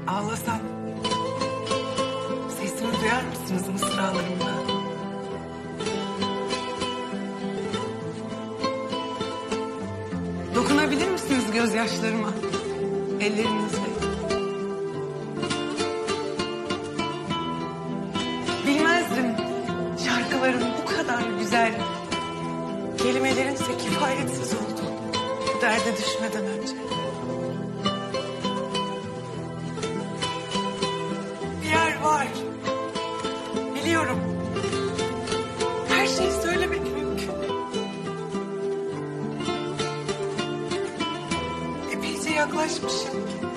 Ağlasam sesimi duyar mısınız mısralarımda? Dokunabilir misiniz gözyaşlarıma ellerinizle? Bilmezdim şarkıların bu kadar güzel, kelimelerin ise kifayetsiz olduğunu bu derde düşmeden önce. Bir yer var. Biliyorum. Her şeyi söylemek mümkün. Epeyce yaklaşmışım.